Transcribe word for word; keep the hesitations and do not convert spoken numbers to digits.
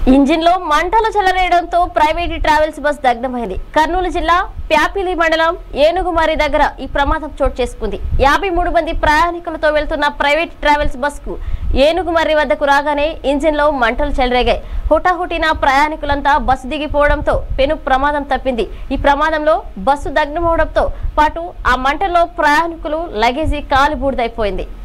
Engine లో మంటలు చెలరేయడంతో ప్రైవేట్ ట్రావెల్స్ బస్ దగ్ధమైంది. కర్నూలు జిల్లా ప్యాపిలి మండలం ఏనుగుమారి దగ్గర ఈ ప్రమాదం చోటు చేసుకుంది. యాభై మూడు మంది ప్రయాణికులతో వెళ్తున్న ప్రైవేట్ ట్రావెల్స్ బస్ కు ఏనుగుమర్రి వద్దకు రాగానే ఇంజిన్ లో మంటలు చెలరేగాయి. హుటాహుటిన ప్రయాణికులంతా బస్సు దిగిపోవడంతో పెను ప్రమాదం తప్పింది. ఈ ప్రమాదంలో బస్సు దగ్ధమవడంతో పాటు ఆ మంటల్లో ప్రయాణికులు లగేజీ కాలి బూడిదైపోయింది.